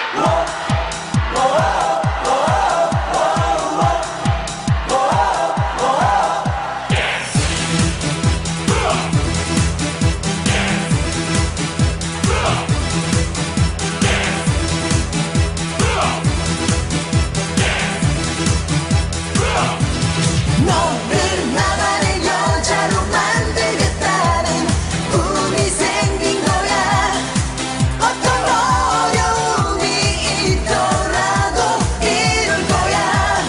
너를 나만의 여자로 만들겠다는 꿈이 생긴 거야. 어떤 어려움이 있더라도 이룰 거야.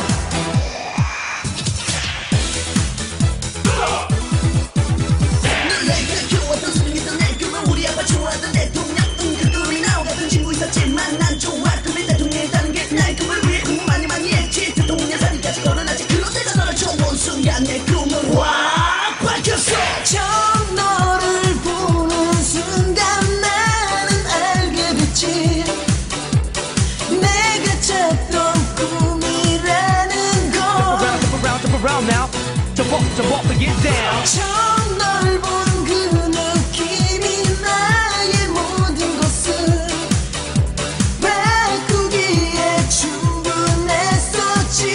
넌 내가 키워왔던 수능이던 내 꿈은 우리 아빠 좋아하던 대통령. 그 꿈이 나와 같은 친구 있었지만 난 좋아. 꿈이 대통령이라는 게 나의 꿈을 위해 공부 많이 했지. 대통령 자리까지 걸어놨지. 그런 내가 너를 처음 본 순간 내 꿈은 확 바뀌었어. 처음 너를 보는 순간 나는 알게 됐지. 내가 찾던 꿈이라는 걸. Jump around now. Jump up and get down. 처음 널 본 그 느낌이 나의 모든 것을 바꾸기에 충분했었지.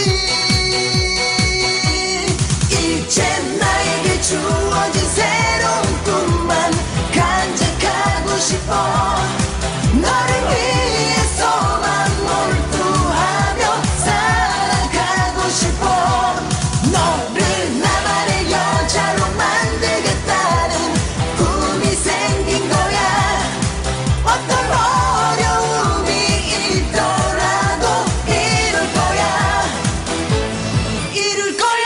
이제 나에게 주어진 새로운 꿈만 간직하고 싶어. 너를 위해서만 몰두하며 살아가고 싶어. 너를 나만의 여자로 만들겠다는 꿈이 생긴 거야. 어떤 어려움이 있더라도 이룰 거야. 이룰 거야.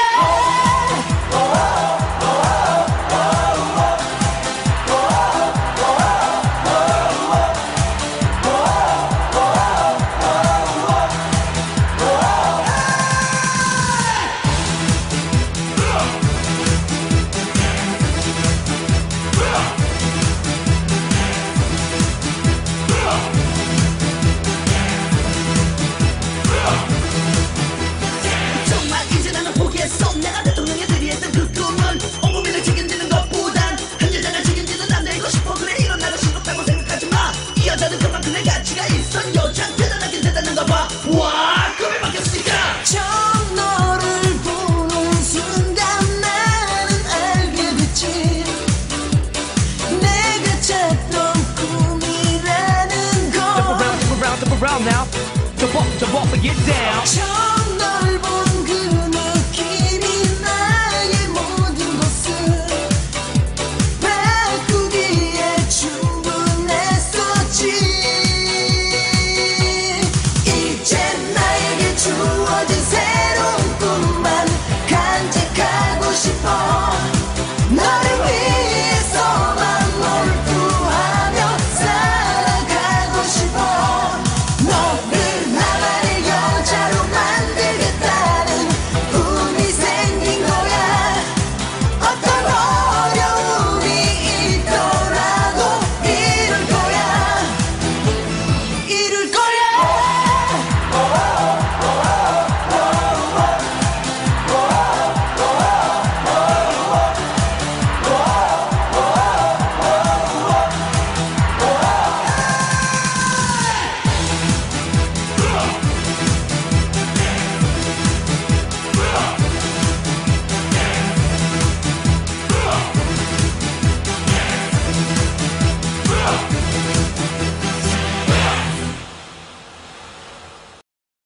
정말 이제 나는 포기했어. 내가 대통령이 되리했던 그 꿈은 온 국민을 책임지는 것보단 한 여자를 책임지는 난 되고 싶어. 그래 이건 나가 싱겁다고 생각하지 마. 이 여자는 그만큼의 가치가 있어. 여자 대단하긴 대단한가 봐. 와 꿈이 바뀌었으니까. 처음 너를 보는 순간 나는 알게 됐지. 내가 찾던 꿈이라는 걸. Jump around now. Jump up and get down. 처음 널 본